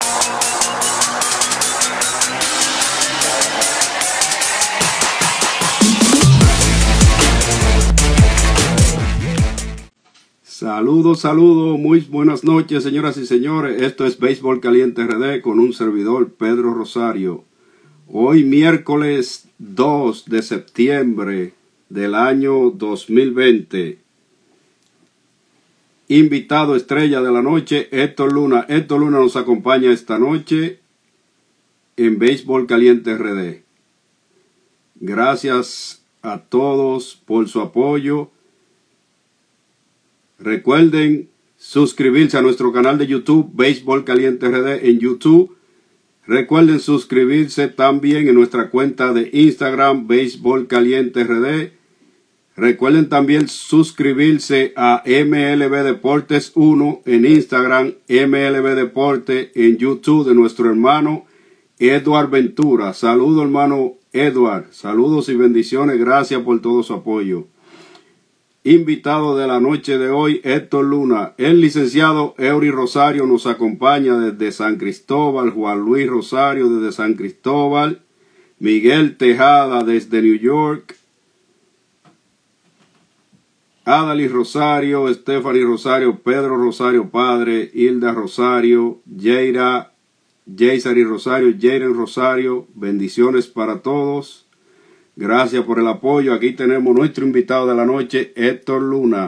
Saludos, saludos, muy buenas noches, señoras y señores. Esto es Béisbol Caliente RD con un servidor, Pedro Rosario. Hoy miércoles 2 de septiembre del año 2020. Invitado estrella de la noche, Héctor Luna. Héctor Luna nos acompaña esta noche en Béisbol Caliente RD. Gracias a todos por su apoyo. Recuerden suscribirse a nuestro canal de YouTube, Béisbol Caliente RD en YouTube. Recuerden suscribirse también en nuestra cuenta de Instagram, Béisbol Caliente RD. Recuerden también suscribirse a MLB Deportes 1 en Instagram, MLB Deportes en YouTube de nuestro hermano Edward Ventura. Saludos, hermano Edward. Saludos y bendiciones. Gracias por todo su apoyo. Invitado de la noche de hoy, Héctor Luna. El licenciado Eury Rosario nos acompaña desde San Cristóbal, Juan Luis Rosario desde San Cristóbal, Miguel Tejada desde New York, Adalis Rosario, Stephanie Rosario, Pedro Rosario Padre, Hilda Rosario, Jaysari Rosario, Jayden Rosario. Bendiciones para todos. Gracias por el apoyo. Aquí tenemos nuestro invitado de la noche, Héctor Luna.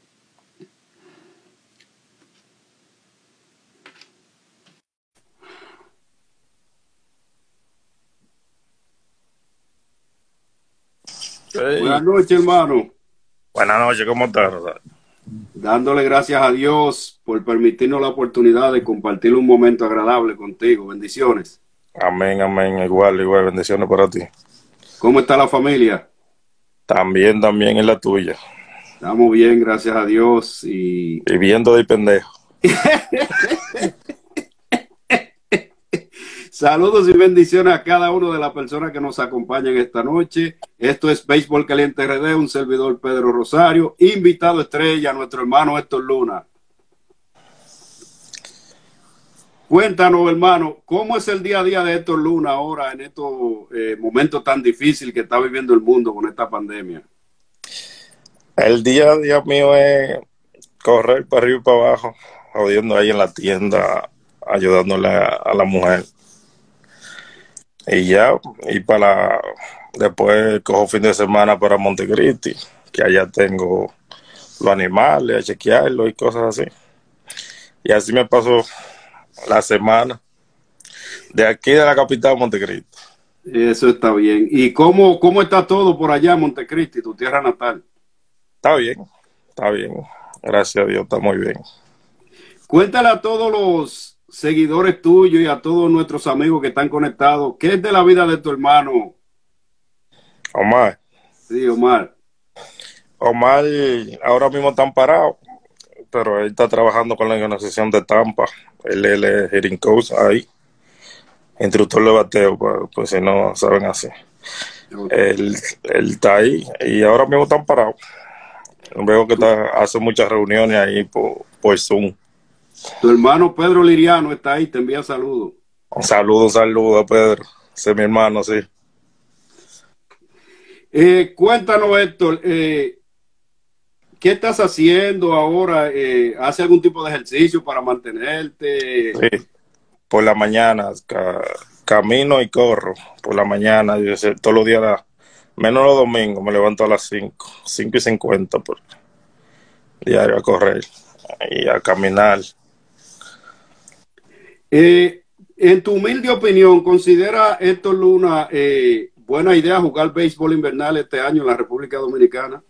Hey. Buenas noches, hermano. Buenas noches, ¿cómo estás, Rosario? Dándole gracias a Dios por permitirnos la oportunidad de compartir un momento agradable contigo. Bendiciones. Amén, amén. Igual, bendiciones para ti. ¿Cómo está la familia? También en la tuya. Estamos bien, gracias a Dios. Y viviendo de pendejo. Saludos y bendiciones a cada una de las personas que nos acompañan esta noche. Esto es Béisbol Caliente RD, un servidor Pedro Rosario, invitado estrella, nuestro hermano Héctor Luna. Cuéntanos, hermano, ¿cómo es el día a día de Héctor Luna ahora en estos momentos tan difíciles que está viviendo el mundo con esta pandemia? El día a día mío es correr para arriba y para abajo, jodiendo ahí en la tienda, ayudándole a la mujer. Y ya, después cojo fin de semana para Montecristi, que allá tengo los animales, a chequearlos y cosas así. Y así me paso la semana de aquí de la capital, Montecristi. Eso está bien. ¿Y cómo está todo por allá, Montecristi, tu tierra natal? Está bien. Gracias a Dios, está muy bien. Cuéntale a todos los seguidores tuyos y a todos nuestros amigos que están conectados, ¿qué es de la vida de tu hermano? Omar. Sí, Omar. Omar ahora mismo está parado, pero él está trabajando con la organización de Tampa. Él es hitting coach ahí, instructor de bateo, pues si no saben así. Okay. Él está ahí y ahora mismo están parados. Veo que hace muchas reuniones ahí por Zoom. Tu hermano Pedro Liriano está ahí, te envía saludos. Saludos, Pedro. Ese es mi hermano, sí. Cuéntanos, Héctor, ¿qué estás haciendo ahora? ¿Hace algún tipo de ejercicio para mantenerte? Sí, por la mañana, camino y corro. Por la mañana, yo sé, todos los días, menos los domingos, me levanto a las 5:50 por diario a correr y a caminar. En tu humilde opinión, ¿considera Héctor Luna buena idea jugar béisbol invernal este año en la República Dominicana?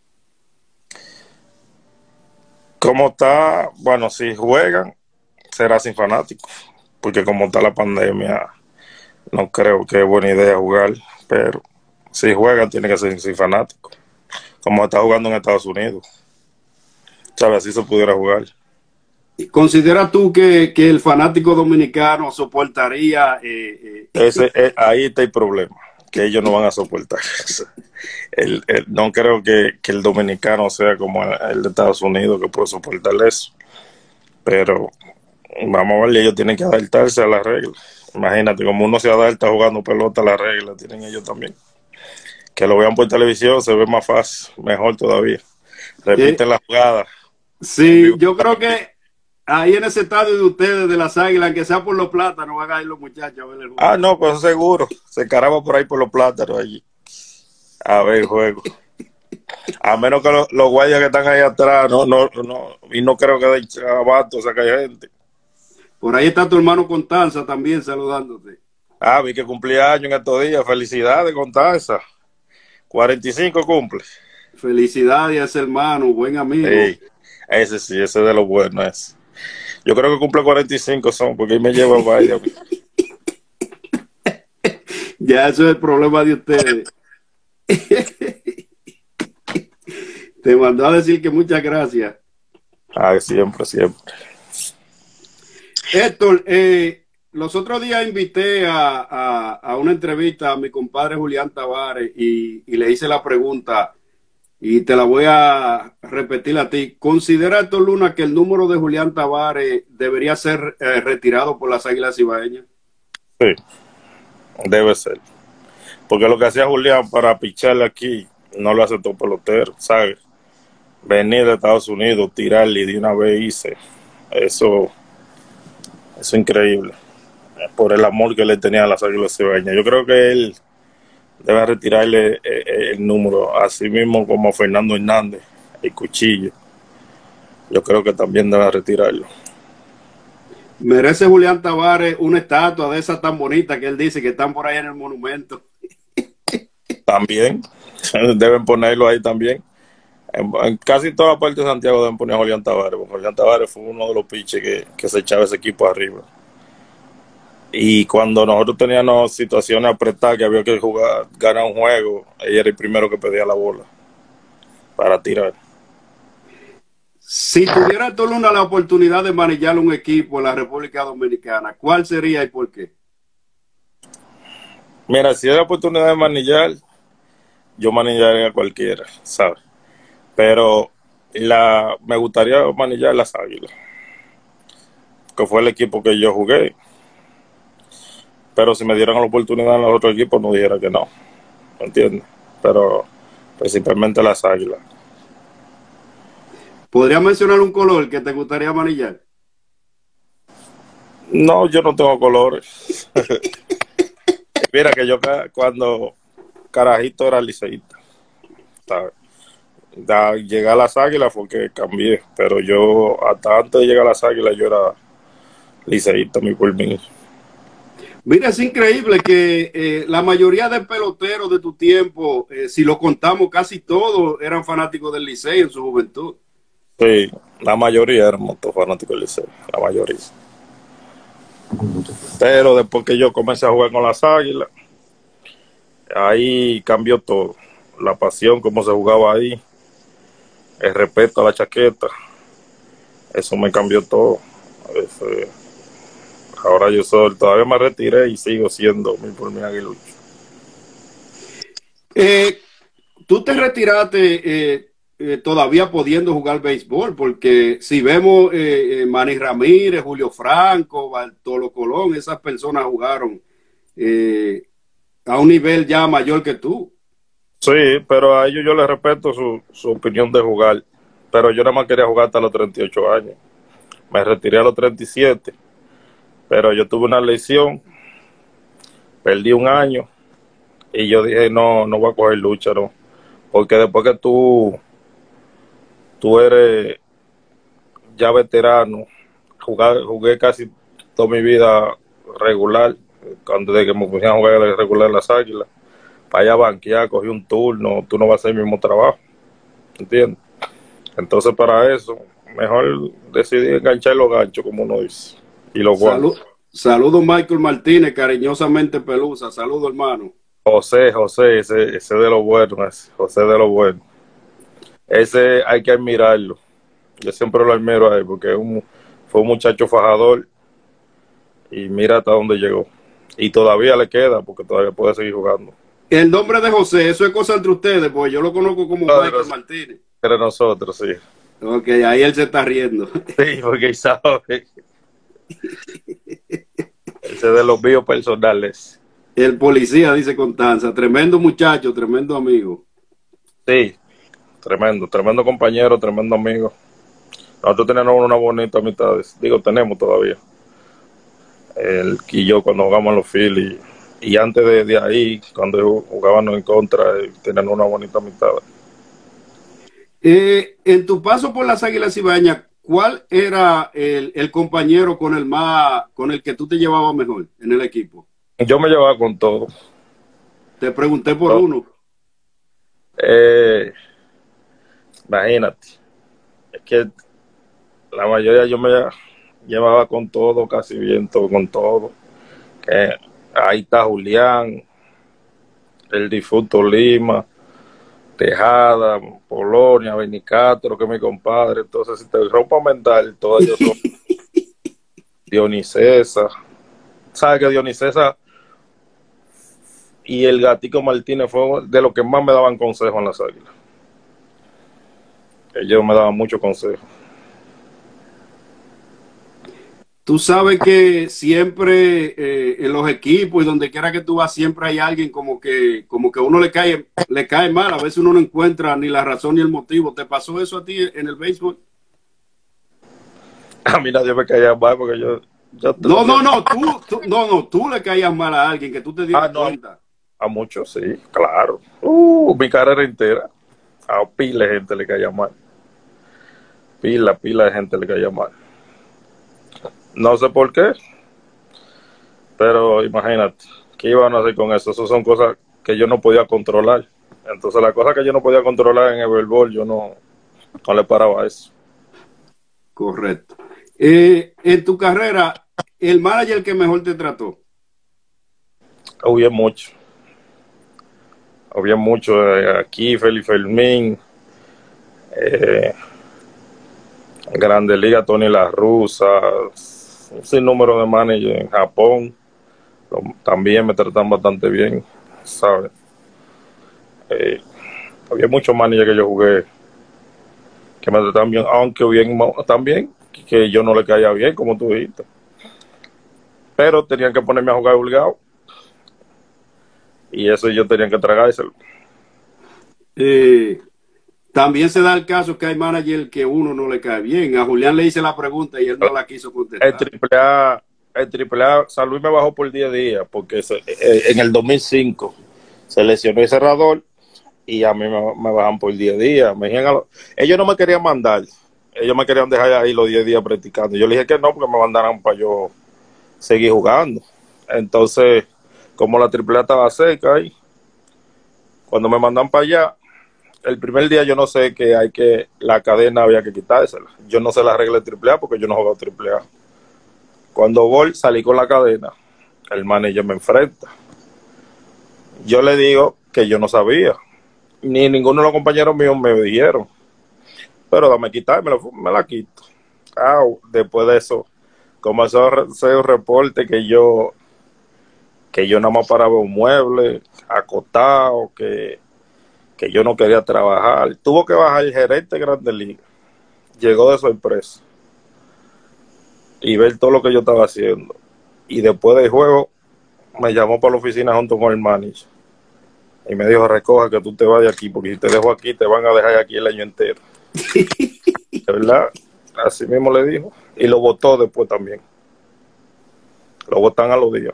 Como está, bueno, si juegan, será sin fanáticos, porque como está la pandemia, no creo que es buena idea jugar, pero si juegan, tiene que ser sin fanáticos, como está jugando en Estados Unidos. ¿Sabes? Así se pudiera jugar. ¿Consideras tú que el fanático dominicano soportaría? Ahí está el problema, que ellos no van a soportar. No creo que el dominicano sea como el de Estados Unidos, que puede soportar eso. Pero Vamos a ver, ellos tienen que adaptarse a las reglas. Imagínate, como uno se adapta jugando pelota a las reglas, tienen ellos también. Que lo vean por televisión se ve más fácil, mejor todavía. Repiten la jugada. Sí, yo creo que ahí en ese estadio de ustedes, de las Águilas, que sea por los plátanos, van a ir los muchachos a ver el juego. No, pues seguro. Se caraba por ahí por los plátanos allí. A ver el juego. A menos que los guardias que están ahí atrás, y no creo que de abasto saca gente. Por ahí está tu hermano Constanza también saludándote. Vi que cumplía años en estos días. Felicidades, Constanza. 45 cumple. Felicidades a ese hermano, buen amigo. Sí, ese sí, ese de los buenos. Yo creo que cumple 45 son, porque ahí me lleva varios. Ya eso es el problema de ustedes. Te mandó a decir que muchas gracias. Siempre, siempre. Héctor, los otros días invité a una entrevista a mi compadre Julián Tavares y le hice la pregunta y te la voy a repetir a ti. ¿Considera Héctor Luna que el número de Julián Tavares debería ser retirado por las Águilas Cibaeñas? Sí, debe ser. Porque lo que hacía Julián para picharle aquí no lo hace todo pelotero, ¿sabes? Venir de Estados Unidos, tirarle de una vez hice. Eso es increíble. Por el amor que le tenía a las Águilas Cibaeñas. Yo creo que él debe retirarle el número, así mismo como Fernando Hernández, el Cuchillo. Yo creo que también debe retirarlo. ¿Merece Julián Tavares una estatua de esas tan bonitas que él dice que están por ahí en el monumento? También, deben ponerlo ahí también. En casi toda la parte de Santiago deben poner a Julián Tavares, porque Julián Tavares fue uno de los pitchers que se echaba ese equipo arriba. Y cuando nosotros teníamos situaciones apretadas que había que jugar, ganar un juego, ella era el primero que pedía la bola para tirar. Si tuviera Héctor Luna la oportunidad de manejar un equipo en la República Dominicana, ¿cuál sería y por qué? Mira, si hay la oportunidad de manejar, yo manejaría a cualquiera, ¿sabes? Pero me gustaría manejar las Águilas, que fue el equipo que yo jugué. Pero si me dieran la oportunidad en los otros equipos, no dijera que no. ¿Me entiendes? Pero principalmente las Águilas. ¿Podrías mencionar un color que te gustaría manillar? No, yo no tengo colores. Mira que yo cuando carajito era liceísta. Llegué a las Águilas fue que cambié. Pero yo, hasta antes de llegar a las Águilas, yo era liceísta, mi por mí. Mira, es increíble que la mayoría de peloteros de tu tiempo, si lo contamos, casi todos eran fanáticos del Licey en su juventud. Sí, la mayoría éramos todos fanáticos del Licey, la mayoría. Pero después que yo comencé a jugar con las Águilas, ahí cambió todo. La pasión, cómo se jugaba ahí, el respeto a la chaqueta, eso me cambió todo. Ahora yo todavía me retiré y sigo siendo por mi aguilucho. Tú te retiraste todavía pudiendo jugar béisbol, porque si vemos Manny Ramírez, Julio Franco, Bartolo Colón, esas personas jugaron a un nivel ya mayor que tú. Sí, pero a ellos yo les respeto su opinión de jugar, pero yo nada más quería jugar hasta los 38 años. Me retiré a los 37. Pero yo tuve una lesión, perdí un año y yo dije, no voy a coger lucha, no. Porque después que tú eres ya veterano, jugué casi toda mi vida regular, desde que me pusieron a jugar regular en las Águilas, para allá banquear, cogí un turno, tú no vas a hacer el mismo trabajo, ¿entiendes? Entonces para eso, mejor decidí enganchar los ganchos, como uno dice. Y lo Saludos Michael Martínez, cariñosamente Pelusa. Saludos, hermano. José, ese de lo bueno, José de lo bueno. Ese hay que admirarlo. Yo siempre lo admiro a él porque fue un muchacho fajador y mira hasta dónde llegó. Y todavía le queda porque todavía puede seguir jugando. El nombre de José, eso es cosa entre ustedes, pues yo lo conozco como Michael Martínez. Entre nosotros, sí. Ok, ahí él se está riendo. Sí, porque sabe. Ese de los míos personales. El policía, dice Constanza. Tremendo muchacho, tremendo amigo. Sí, tremendo, tremendo compañero, tremendo amigo. Nosotros tenemos una bonita amistad, digo, tenemos todavía. El y yo cuando jugamos en los Phillies y antes de ahí, cuando jugábamos en contra, tenían una bonita amistad. En tu paso por las Águilas Ibaeñas, ¿cuál era el compañero con el que tú te llevabas mejor en el equipo? Yo me llevaba con todo. Te pregunté por todo. uno. Imagínate, es que la mayoría yo me llevaba con todo, casi bien todo, con todo. Que ahí está Julián, el difunto Lima, Tejada, Polonia, Benicastro, que es mi compadre. Entonces, si te rompa mental, todos ellos son Dionisesa. ¿Sabes que Dionisesa y el Gatico Martínez fue de los que más me daban consejos en las Águilas? Ellos me daban muchos consejos. Tú sabes que siempre en los equipos y donde quiera que tú vas, siempre hay alguien como que a uno le cae mal. A veces uno no encuentra ni la razón ni el motivo. ¿Te pasó eso a ti en el béisbol? A mí nadie me caía mal porque yo te lo No, tú le caías mal a alguien que tú te dieras no, cuenta. a muchos sí, claro. Mi carrera entera. A pila de gente le caía mal. Pila de gente le caía mal. No sé por qué, pero imagínate, ¿qué iban a hacer con eso? Esas son cosas que yo no podía controlar. Entonces, las cosas que yo no podía controlar en el béisbol, yo no le paraba a eso. Correcto. En tu carrera, el manager que mejor te trató. Había mucho. Había mucho. Aquí, Félix Fermín, Grande Liga, Tony La Russa, un sinnúmero de managers en Japón. También me tratan bastante bien, ¿sabes? Había muchos managers que yo jugué que me trataban bien, aunque bien también que yo no le caía bien, como tú dijiste. Pero tenían que ponerme a jugar obligado. Y eso yo tenía que tragárselo. También se da el caso que hay manager que uno no le cae bien. A Julián le hice la pregunta y él no la quiso El contestar. AAA, San Luis me bajó por 10 días porque en el 2005 se lesionó el cerrador y a mí me bajan por 10 días. Ellos no me querían mandar, ellos me querían dejar ahí los 10 días practicando. Yo le dije que no, porque me mandaran para yo seguir jugando. Entonces, como la AAA estaba cerca ahí, cuando me mandan para allá, el primer día yo no sé la cadena había que quitársela. Yo no sé la regla de AAA porque yo no juego AAA. Cuando voy, salí con la cadena, el manager me enfrenta. Yo le digo que yo no sabía, ni ninguno de los compañeros míos me dijeron, pero dame quitarme, me la quito. Después de eso, comenzó a hacer un reporte que yo nada más paraba un mueble, acostado, que yo no quería trabajar. Tuvo que bajar el gerente de Grandes Ligas. Llegó de sorpresa y ver todo lo que yo estaba haciendo. Y después del juego me llamó para la oficina junto con el manager y me dijo: recoja que tú te vas de aquí, porque si te dejo aquí te van a dejar aquí el año entero. De verdad, así mismo le dijo. Y lo votó después también. Lo votan a los días.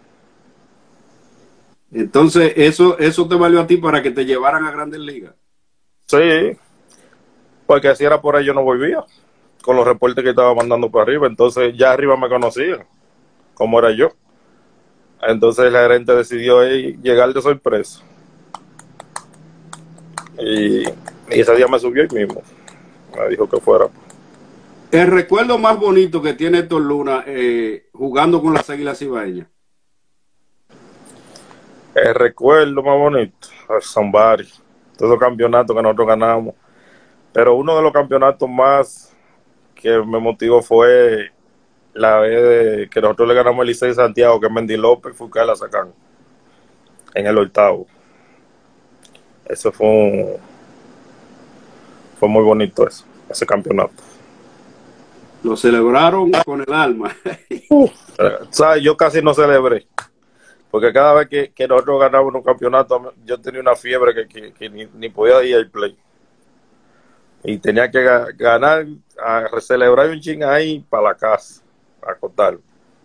Entonces, eso te valió a ti para que te llevaran a Grandes Ligas. Sí, porque si era por ahí yo no volvía con los reportes que estaba mandando para arriba. Entonces ya arriba me conocían como era yo. Entonces el gerente decidió llegar de sorpresa y ese día me subió ahí mismo, me dijo que fuera. El recuerdo más bonito que tiene Héctor Luna jugando con las Águilas Ibaeñas. El recuerdo más bonito son varios, todos los campeonatos que nosotros ganamos, pero uno de los campeonatos más que me motivó fue la vez que nosotros le ganamos el Licey Santiago, que Mendy López fue que la sacan en el 8º. Eso fue muy bonito, ese campeonato. Lo celebraron con el alma. ¿Sabes? Yo casi no celebré. Porque cada vez que nosotros ganábamos un campeonato, yo tenía una fiebre que ni podía ir al play. Y tenía que ganar, a celebrar un ching ahí para la casa, a contarlo.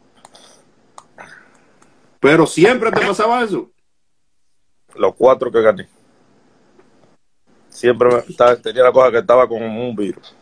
Pero siempre te pasaba eso. Los 4 que gané. Siempre tenía la cosa que estaba con un virus.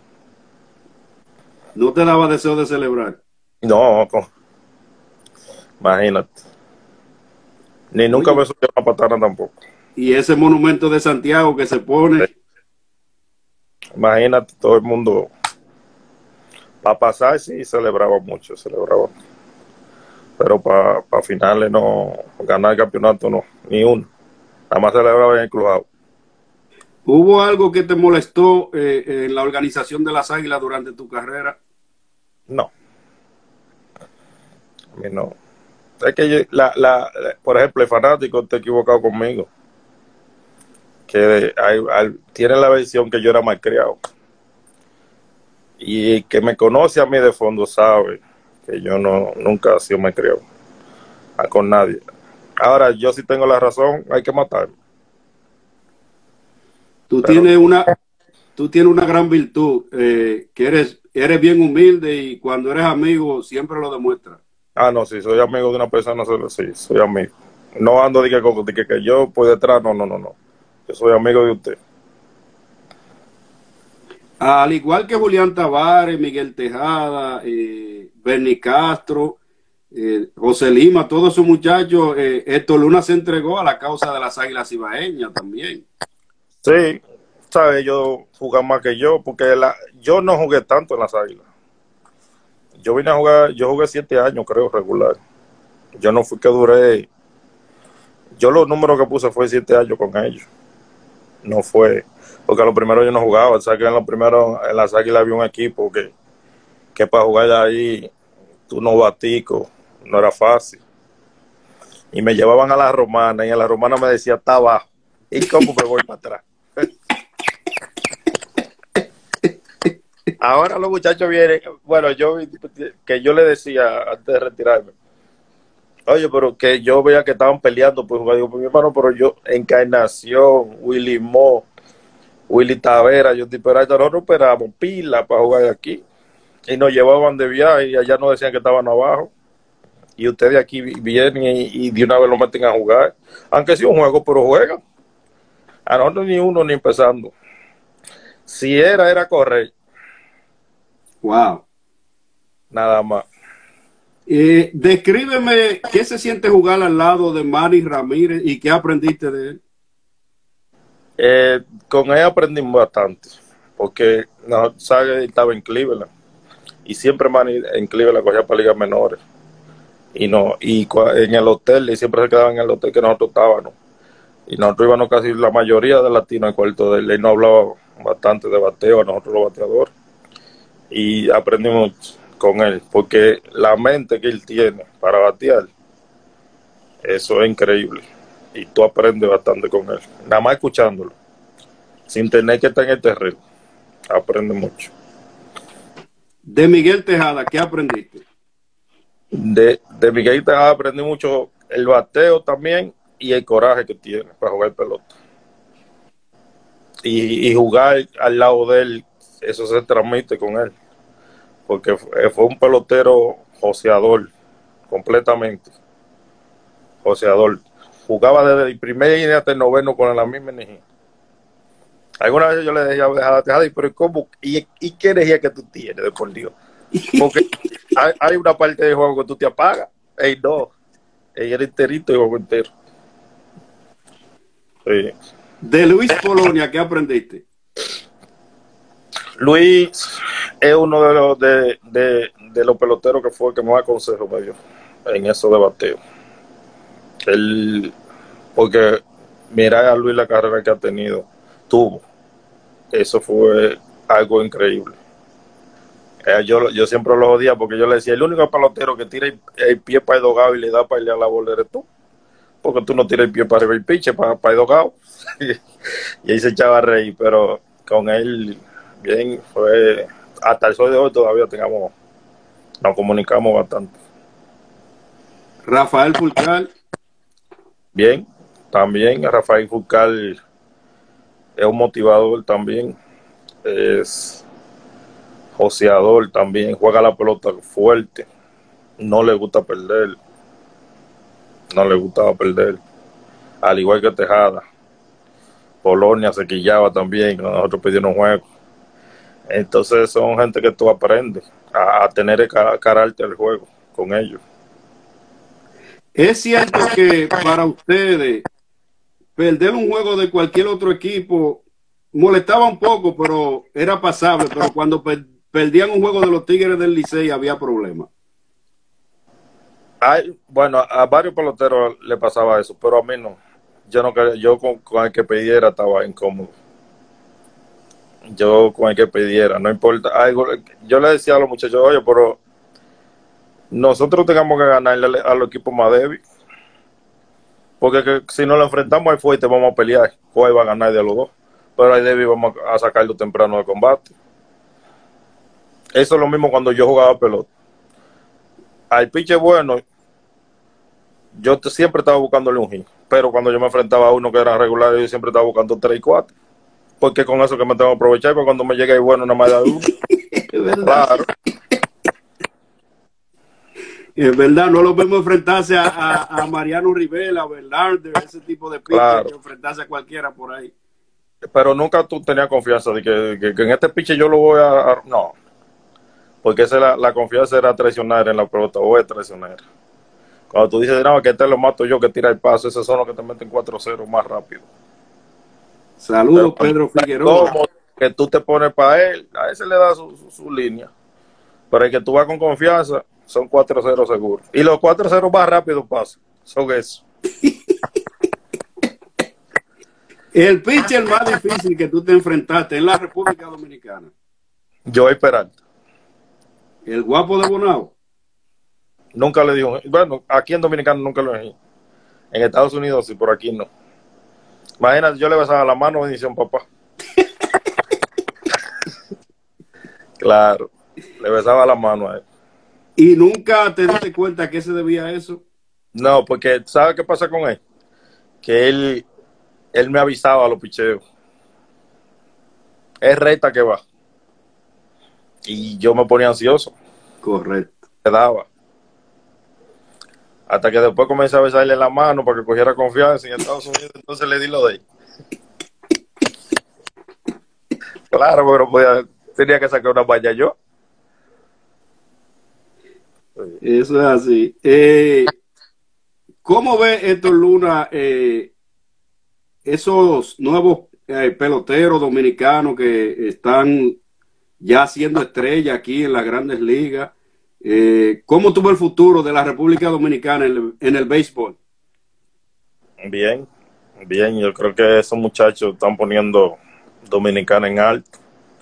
No te daba deseo de celebrar. No, imagínate. Ni nunca me subió una patana tampoco. Y ese monumento de Santiago que se pone. Sí. Imagínate, todo el mundo. Para pasar, sí, celebraba mucho, celebraba. Pero para finales no, ganar el campeonato no, ni uno. Nada más celebraba en el clubhouse. ¿Hubo algo que te molestó en la organización de las Águilas durante tu carrera? No. A mí no. Es que por ejemplo, el fanático está equivocado conmigo. Que tiene la versión que yo era malcriado. Y que me conoce a mí de fondo sabe que yo nunca he sido malcriado con nadie. Ahora, yo sí tengo la razón, hay que matarme. Tú tienes una gran virtud, que eres bien humilde y cuando eres amigo siempre lo demuestras. No, si soy amigo de una persona, sí, soy amigo. No ando de que yo por detrás, no. Yo soy amigo de usted. Al igual que Julián Tavares, Miguel Tejada, Bernie Castro, José Lima, todos esos muchachos, Héctor Luna se entregó a la causa de las Águilas Ibaeñas también. Sí, sabe, ellos jugan más que yo, porque yo no jugué tanto en las Águilas. Yo vine a jugar, yo jugué 7 años, creo, regular. Yo no fui que duré. Yo los números que puse fue 7 años con ellos. No fue, porque a lo primero yo no jugaba. O sea que en las Águilas había un equipo que para jugar ahí, tú no batico, no era fácil. Y me llevaban a la Romana, y a la Romana me decía, está abajo. ¿Y cómo me voy para atrás? Ahora los muchachos vienen, bueno, yo le decía antes de retirarme, oye, pero que yo veía que estaban peleando por jugar, digo, pues mi hermano, pero yo, Encarnación, Willy Mo, Willy Tavera, yo nosotros esperábamos pila para jugar aquí, y nos llevaban de viaje, y allá nos decían que estaban abajo, y ustedes aquí vienen y de una vez lo meten a jugar, aunque sea un juego, pero juegan. A nosotros ni uno ni empezando. Si era correr. Wow. Nada más. Descríbeme qué se siente jugar al lado de Manny Ramírez y qué aprendiste de él. Con él aprendí bastante, porque no, sabe, estaba en Cleveland y siempre Manny en Cleveland cogía para ligas menores y en el hotel, y siempre se quedaba en el hotel que nosotros estábamos, y nosotros íbamos casi la mayoría de latinos al cuarto de él. Él no hablaba bastante de bateo, a nosotros los bateadores, y aprendí mucho con él, porque la mente que él tiene para batear, eso es increíble, y tú aprendes bastante con él, nada más escuchándolo, sin tener que estar en el terreno, aprende mucho. De Miguel Tejada, ¿qué aprendiste? De Miguel Tejada aprendí mucho el bateo también, y el coraje que tiene para jugar pelota, y jugar al lado de él, eso se transmite con él, porque fue un pelotero joseador, completamente joseador. Jugaba desde el primer inning hasta el noveno con la misma energía. Alguna vez yo le decía a Tejada, pero ¿cómo? ¿Y qué energía que tú tienes, de por Dios? Porque hay una parte del juego que tú te apagas. No, era enterito el juego entero. Sí. De Luis Polonia, ¿qué aprendiste? Luis es uno de los peloteros que fue el que más consejo me dio en eso de bateo. Porque mira a Luis la carrera que ha tuvo. Eso fue algo increíble. Yo siempre lo odiaba porque yo le decía, el único pelotero que tira el pie para el dogado y le da para ir a la bola eres tú. Porque tú no tiras el pie para arriba el piche, para el dogado. Y ahí se echaba a reír, pero con él, bien, fue hasta el sol de hoy todavía nos comunicamos bastante. Rafael Fulcal. Bien, también Rafael Fulcal es un motivador también, es joseador también, juega la pelota fuerte, no le gusta perder, no le gustaba perder, al igual que Tejada. Polonia se quillaba también, nosotros pedimos juego. Entonces son gente que tú aprendes a tener el carácter del juego con ellos. Es cierto que para ustedes perder un juego de cualquier otro equipo molestaba un poco, pero era pasable. Pero cuando perdían un juego de los Tigres del Licey había problemas. Bueno, a varios peloteros le pasaba eso, pero a mí no. Yo con el que pidiera estaba incómodo. Yo con el que pidiera, no importa. Yo le decía a los muchachos, oye, pero nosotros tengamos que ganarle a los equipos más débiles. Porque si nos lo enfrentamos al fuerte, vamos a pelear. ¿Cuál va a ganar de los dos? Pero al débil vamos a sacarlo temprano de combate. Eso es lo mismo cuando yo jugaba pelota. Al pitcher bueno, yo siempre estaba buscándole un hit. Pero cuando yo me enfrentaba a uno que era regular, yo siempre estaba buscando 3 y 4. Porque con eso que me tengo que aprovechar, porque cuando me llegue el bueno, nada más da uno. Es verdad. Claro. Es verdad, no lo vemos enfrentarse a Mariano Rivera, a Verlander, ese tipo de pitcher, Claro. que enfrentarse a cualquiera por ahí. Pero nunca tú tenías confianza de que en este pitcher yo lo voy a... No. Porque la confianza era traicionar en la pelota, o es traicionar. Cuando tú dices, no, que este lo mato yo, que tira el paso, esos son los que te meten 4-0 más rápido. Saludos, Pedro Figueroa. Como que tú te pones para él, a ese le da su línea. Pero el que tú vas con confianza, son 4-0 seguros. Y los 4-0 más rápido pasan. Son eso. El pitcher más difícil que tú te enfrentaste en la República Dominicana. Joey Peralta. El guapo de Bonao. Nunca le dijo. Bueno, aquí en Dominicana nunca lo dije. En Estados Unidos sí, por aquí no. Imagínate, yo le besaba la mano, bendición, papá. Claro, le besaba la mano a él. ¿Y nunca te diste cuenta a qué se debía eso? No, porque ¿sabes qué pasa con él? Que él me avisaba a los picheos. Es recta que va. Y yo me ponía ansioso. Correcto. Me daba. Hasta que después comencé a besarle la mano para que cogiera confianza en Estados Unidos, entonces le di lo de él. Claro, pero tenía que sacar una valla yo. Eso es así. ¿Cómo ve Héctor Luna esos nuevos peloteros dominicanos que están ya siendo estrella aquí en las grandes ligas? ¿Cómo tuvo el futuro de la República Dominicana en el béisbol? Bien, bien. Yo creo que esos muchachos están poniendo Dominicana en alto.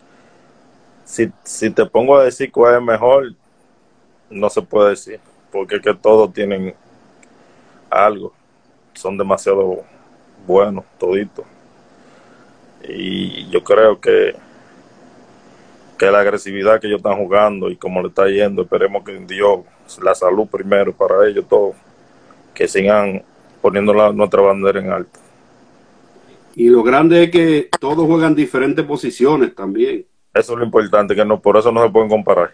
Si te pongo a decir cuál es mejor, no se puede decir, porque es que todos tienen algo. Son demasiado buenos, toditos. Y yo creo que la agresividad que ellos están jugando y como le está yendo, esperemos que Dios, la salud primero para ellos todos, que sigan poniendo nuestra bandera en alto. Y lo grande es que todos juegan diferentes posiciones también. Eso es lo importante, que no, por eso no se pueden comparar.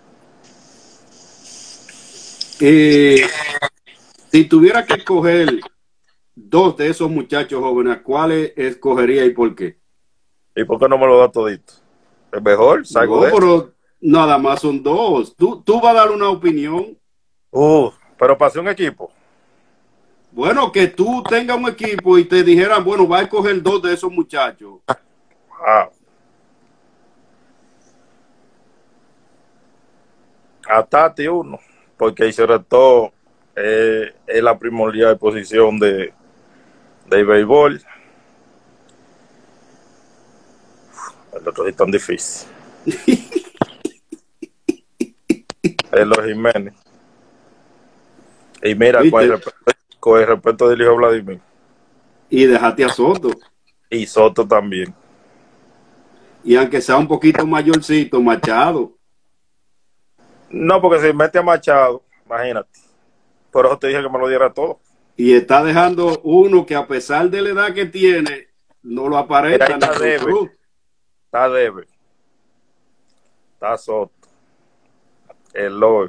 Si tuviera que escoger dos de esos muchachos jóvenes, ¿cuáles escogería y por qué? ¿Y por qué no me lo da todito? Es mejor, salgo No, de pero nada más son dos. Tú vas a dar una opinión. Pero pasé un equipo. Bueno, que tú tengas un equipo y te dijeran, bueno, va a escoger dos de esos muchachos. A Tati uno, porque ahí se retó es la primordial posición de béisbol. El otro es tan difícil. Es los Jiménez. Y mira, con el respeto del hijo Vladimir. Y dejaste a Soto. Y Soto también. Y aunque sea un poquito mayorcito, Machado. No, porque si mete a Machado, imagínate. Por eso te dije que me lo diera todo. Y está dejando uno que a pesar de la edad que tiene, no lo Mira, ahí aparenta, está Nelson Debe, Cruz. está Debe, está Soto, Eloy,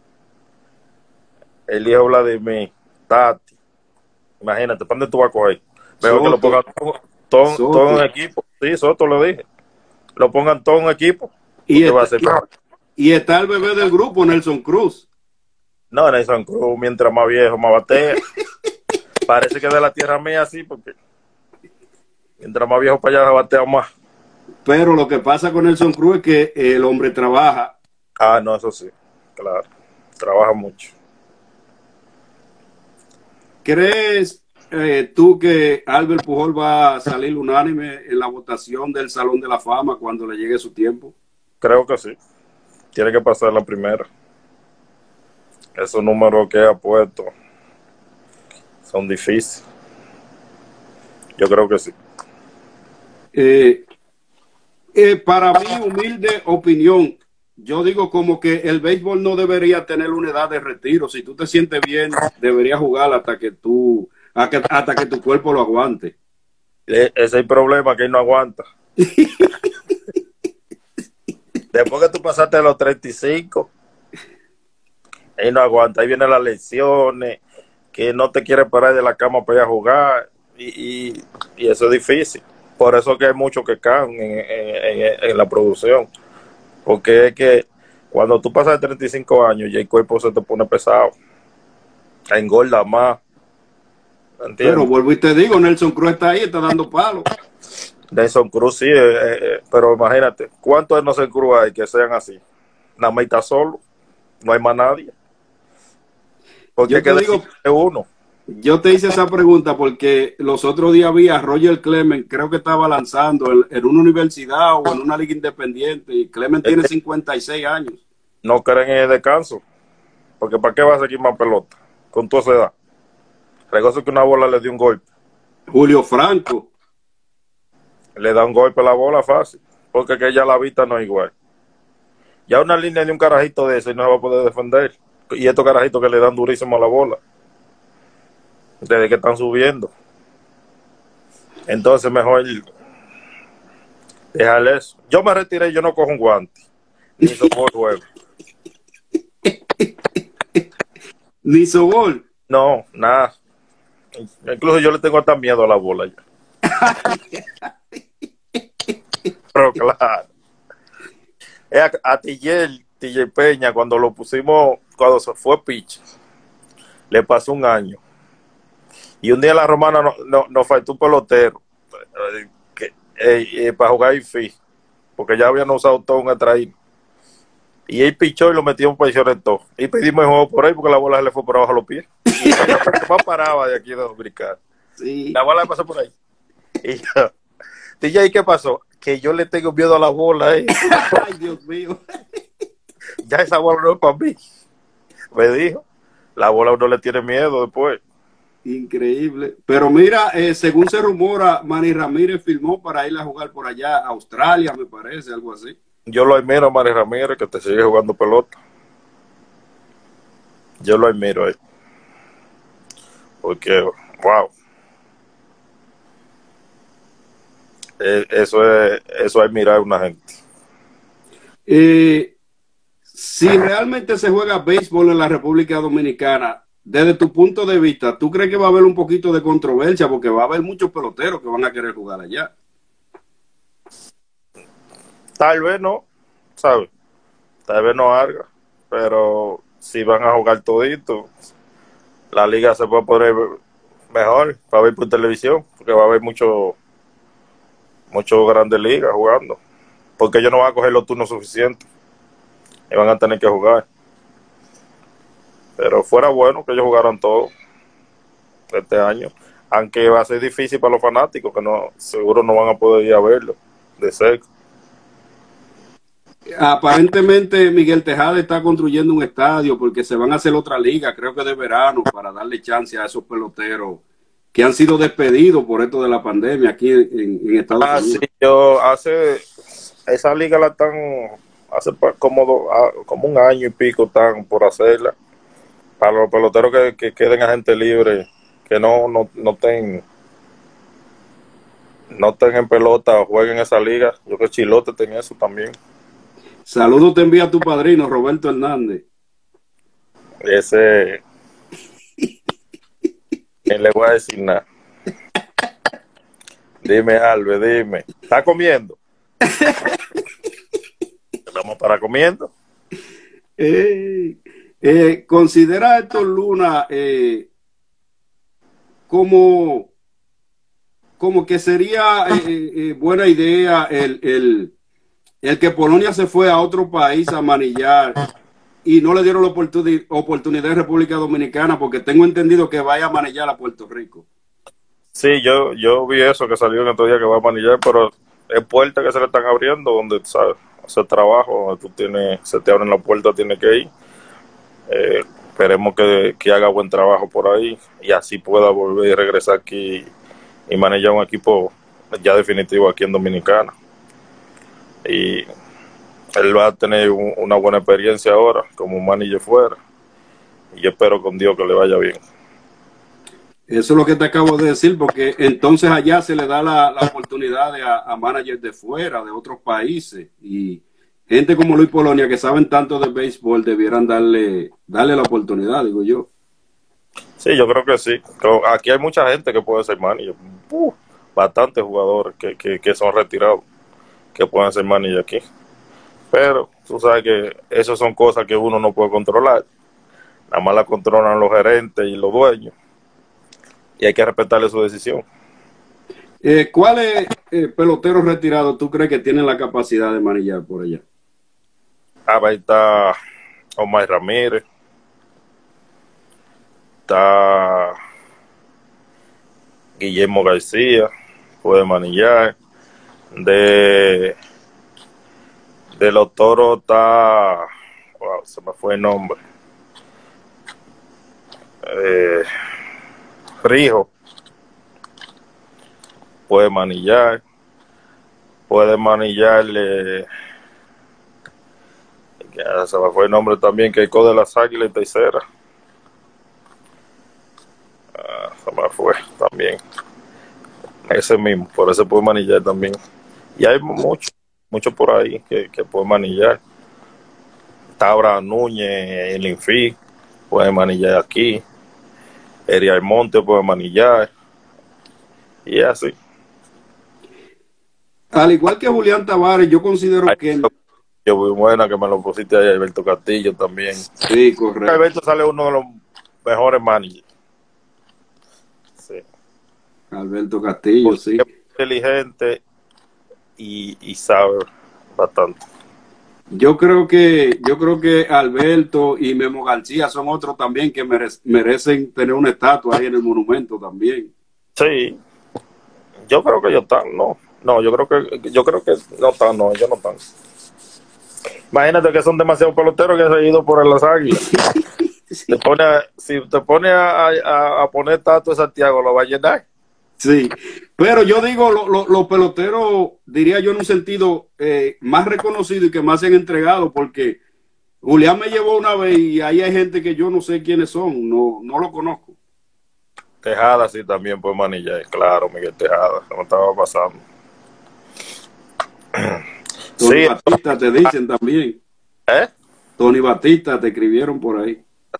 el hijo Vladimir, Tati. Imagínate, ¿para dónde tú vas a coger? Mejor que lo Soto, pongan todo en Soto. equipo. Sí, Soto lo dije. Lo pongan todo en equipo. Y Porque va a está, ser mejor. y está el bebé del grupo, Nelson Cruz. No, Nelson Cruz, mientras más viejo, más batea. Parece que de la tierra mía sí, porque mientras más viejo para allá batea más. Pero lo que pasa con Nelson Cruz es que el hombre trabaja. Ah, no, eso sí, claro. Trabaja mucho. ¿Crees tú que Albert Pujol va a salir unánime en la votación del Salón de la Fama cuando le llegue su tiempo? Creo que sí. Tiene que pasar la primera. Esos números que ha puesto son difíciles. Yo creo que sí. Eh, para mi humilde opinión, yo digo como que el béisbol no debería tener una edad de retiro. Si tú te sientes bien, deberías jugar hasta que tu cuerpo lo aguante. Ese es el problema, que él no aguanta. Después que tú pasaste los 35, él no aguanta. Ahí vienen las lesiones, que no te quiere parar de la cama para ir a jugar. Y eso es difícil. Por eso que hay muchos que caen en la producción. Porque es que cuando tú pasas de 35 años y el cuerpo se te pone pesado, engorda más. Pero ¿Entiendes? vuelvo y te digo, Nelson Cruz está ahí, está dando palos. Nelson Cruz sí, pero imagínate, ¿cuántos de Nelson Cruz hay que sean así? Nada más está solo, no hay más nadie. Porque Yo hay que te digo, decir uno. yo te hice esa pregunta porque los otros días vi a Roger Clemens, creo que estaba lanzando en una universidad o en una liga independiente, y Clemens Es tiene que 56 años. no creen en el descanso. Porque ¿para qué va a seguir más pelota? Con toda esa edad. Regoso que una bola le dio un golpe. Julio Franco, Le da un golpe a la bola fácil. Porque que ya la vista no es igual. Ya una línea de un carajito de ese no se va a poder defender. Y estos carajitos que le dan durísimo a la bola. Desde que están subiendo. Entonces mejor dejarle eso. Yo me retiré, yo no cojo un guante. Ni soporto el juego. ni Sobol. No, nada. Incluso yo le tengo hasta miedo a la bola ya. Pero claro. A TJ Peña, cuando lo pusimos, cuando se fue pitch, le pasó un año. Y un día en la Romana nos faltó un pelotero para jugar infield, porque ya habían usado todo un extraído. Y él pichó y lo metió en posición en todo. Y pedimos el juego por ahí porque la bola se le fue por abajo a los pies. Y más paraba de aquí de Dominicana. Sí. La bola le pasó por ahí. Y yo, DJ, ¿qué pasó? Que yo le tengo miedo a la bola. Ay, Dios mío. Ya esa bola no es para mí. Me dijo. La bola uno le tiene miedo después. Increíble. Pero mira, según se rumora, Manny Ramírez firmó para ir a jugar por allá a Australia, me parece, algo así. Yo lo admiro a Manny Ramírez, que te sigue jugando pelota. Yo lo admiro ahí. Porque, wow. Eso es admirar a una gente. Si realmente se juega béisbol en la República Dominicana, desde tu punto de vista, ¿tú crees que va a haber un poquito de controversia? Porque va a haber muchos peloteros que van a querer jugar allá. Tal vez no, ¿sabes? Tal vez no haga, pero si van a jugar todito, la liga se puede poner mejor para ver por televisión, porque va a haber mucho grandes ligas jugando, porque ellos no van a coger los turnos suficientes y van a tener que jugar. Pero fuera bueno que ellos jugaran todo este año, aunque va a ser difícil para los fanáticos, que no seguro no van a poder ir a verlo de cerca. Aparentemente Miguel Tejada está construyendo un estadio porque se van a hacer otra liga, creo que de verano, para darle chance a esos peloteros que han sido despedidos por esto de la pandemia aquí en Estados Unidos. Sí, yo hace esa liga la están hace como un año y pico están por hacerla para los peloteros que queden a gente libre, que no estén en pelota o jueguen esa liga. Yo creo que Chilote tenía eso también. Saludos te envía tu padrino, Roberto Hernández. Ese, ni le voy a decir nada. Dime, Alve, dime. ¿Está comiendo? Vamos para comiendo. Considera esto, Luna, como que sería buena idea el que Polonia se fue a otro país a manillar y no le dieron la oportunidad en República Dominicana, porque tengo entendido que vaya a manillar a Puerto Rico. Sí, yo vi eso que salió en estos días que va a manillar, pero es puertas que se le están abriendo donde, ¿sabes? Hacer trabajo, donde se te abren la puerta, tienes que ir. Esperemos que haga buen trabajo por ahí y así pueda volver y regresar aquí y manejar un equipo ya definitivo aquí en Dominicana. Y él va a tener una buena experiencia ahora como manager fuera y yo espero con Dios que le vaya bien. Eso es lo que te acabo de decir, porque entonces allá se le da la oportunidad a managers de fuera, de otros países, y gente como Luis Polonia que saben tanto de béisbol debieran darle la oportunidad, digo yo. Sí, yo creo que sí. Aquí hay mucha gente que puede ser manager, bastantes jugadores que son retirados que pueden ser manager aquí, pero tú sabes que esas son cosas que uno no puede controlar, nada más la controlan los gerentes y los dueños y hay que respetarle su decisión. ¿Cuáles peloteros retirados tú crees que tienen la capacidad de manillar por allá? Ahí está Omar Ramírez, está Guillermo García, puede manillar. De los Toros está, wow, se me fue el nombre, Rijo, puede manillarle, ya se me fue el nombre también, que el de las Águilas y tercera, se me fue también, ese mismo, por eso puede manillar también. Y hay mucho por ahí que puede manillar. Está Abraham Núñez, el Infi, puede manillar aquí. Eri Almonte puede manillar. Y así. Al igual que Julián Tavares, yo considero que... Yo muy buena que me lo pusiste ahí, Alberto Castillo también. Sí, correcto. Alberto sale uno de los mejores managers. Sí. Alberto Castillo, porque sí. Es inteligente y sabe bastante. Yo creo que Alberto y Memo García son otros también que merecen tener una estatua ahí en el monumento también. Sí. Yo creo que ellos están, no, yo creo que no están, no, ellos no están. Imagínate que son demasiados peloteros que se han ido por las Águilas. Sí. Si te pone a poner estatua de Santiago, lo va a llenar. Sí, pero yo digo, los peloteros, diría yo en un sentido más reconocido y que más se han entregado, porque Julián me llevó una vez y ahí hay gente que yo no sé quiénes son, no lo conozco. Tejada sí también puede manillar, claro, Miguel Tejada, como estaba pasando. Tony Batista te dicen también. Tony Batista te escribieron por ahí.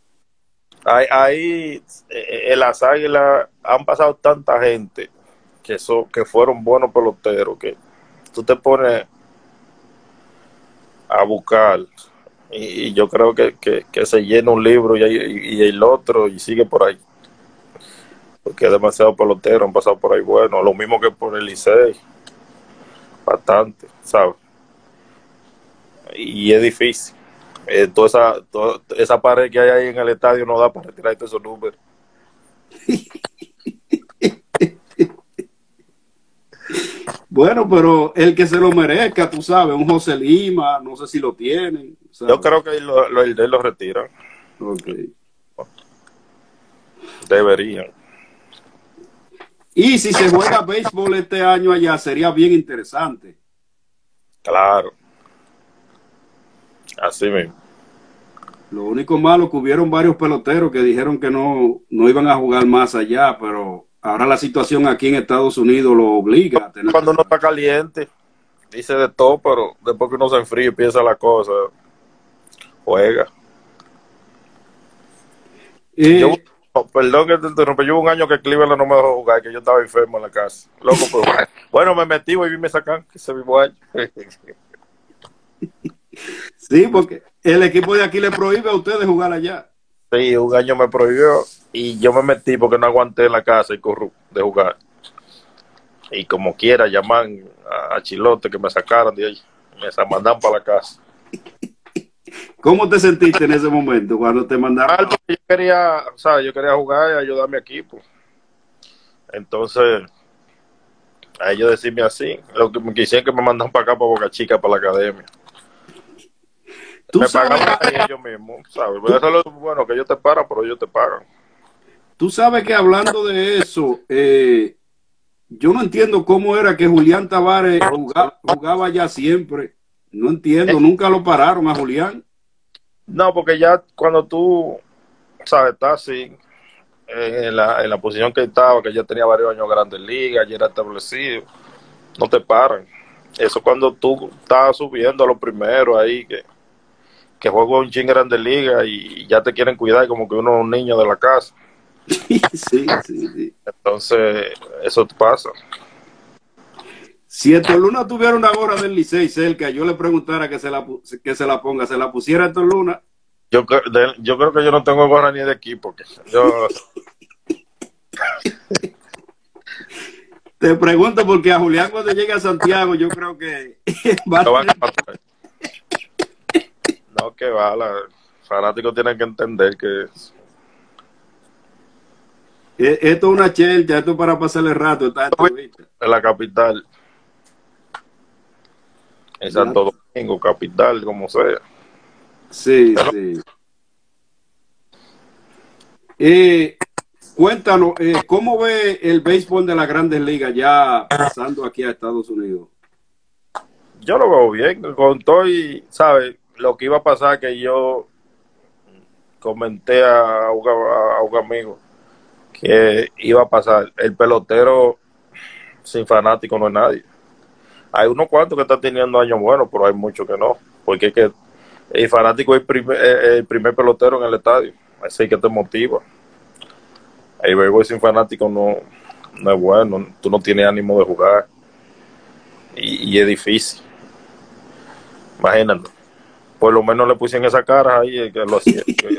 Ahí en las Águilas han pasado tanta gente que fueron buenos peloteros que tú te pones a buscar y yo creo que se llena un libro y el otro y sigue por ahí porque es demasiado pelotero, han pasado por ahí bueno, lo mismo que por el Licey, bastante, ¿sabes? Y es difícil. Toda esa pared que hay ahí en el estadio no da para retirar esos números. Bueno, pero el que se lo merezca, tú sabes, un José Lima, no sé si lo tienen. ¿Sabes? Yo creo que lo retiran. Ok. Deberían. Y si se juega béisbol este año allá, sería bien interesante. Claro, así mismo. Lo único malo que hubieron varios peloteros que dijeron que no iban a jugar más allá, pero ahora la situación aquí en Estados Unidos lo obliga a tener que Cuando uno jugar. está caliente, dice de todo, pero después que uno se enfría y piensa la cosa, juega. Yo, Eh, perdón que te interrumpa, yo hubo un año que Cleveland no me dejó jugar, que yo estaba enfermo en la casa. Loco, pero bueno, me metí y me sacan ese mismo año. sí, porque el equipo de aquí le prohíbe a ustedes jugar allá. Sí, un año me prohibió y yo me metí porque no aguanté en la casa y corru de jugar. Y como quiera, llaman a Chilote que me sacaran de ahí. Me mandan para la casa. ¿Cómo te sentiste en ese momento cuando te mandaron? Algo que yo quería, o sea, yo quería jugar y ayudar a mi equipo. Entonces, a ellos decirme así, lo que me quisieron que me mandan para acá, para Boca Chica, para la academia. Tú Me sabes, pagaban ahí ellos mismos, ¿sabes? Pero eso es lo bueno, que ellos te paran, pero ellos te pagan. tú sabes que hablando de eso, yo no entiendo cómo era que Julián Tavares jugaba allá siempre. No entiendo, nunca lo pararon a Julián. No, porque ya cuando tú, ¿sabes? Estás así, en la posición que estaba, que ya tenía varios años en Grandes Ligas, ya era establecido, no te paran. Eso cuando tú estás subiendo a los primeros ahí, que juega un ching Grandes Ligas y ya te quieren cuidar como que uno es un niño de la casa. Sí, sí, sí. Entonces, eso te pasa. Si Héctor Luna tuviera una gorra del Licey cerca, yo le preguntara que se la ponga, se la pusiera Héctor Luna. Yo creo que yo no tengo gorra ni de equipo. Yo, Te pregunto porque a Julián cuando llegue a Santiago, yo creo que va a no, tener... no, que va, los fanáticos tienen que entender que Esto es una chelcha, esto es para pasarle el rato, esta entrevista. en la capital, en Ya. Santo Domingo, capital, como sea. Sí, sí. Eh, Cuéntanos, ¿cómo ve el béisbol de las Grandes Ligas ya pasando aquí a Estados Unidos? Yo lo veo bien, con todo y, ¿sabes? Lo que iba a pasar que yo comenté a un amigo que iba a pasar. El pelotero sin fanático no es nadie. Hay unos cuantos que están teniendo años buenos, pero hay muchos que no. Porque es que el fanático es el primer pelotero en el estadio. Así que te motiva. El béisbol sin fanático no es bueno. Tú no tienes ánimo de jugar. Y es difícil. Imagínate. Por lo menos le pusieron esa cara ahí el que lo hacía.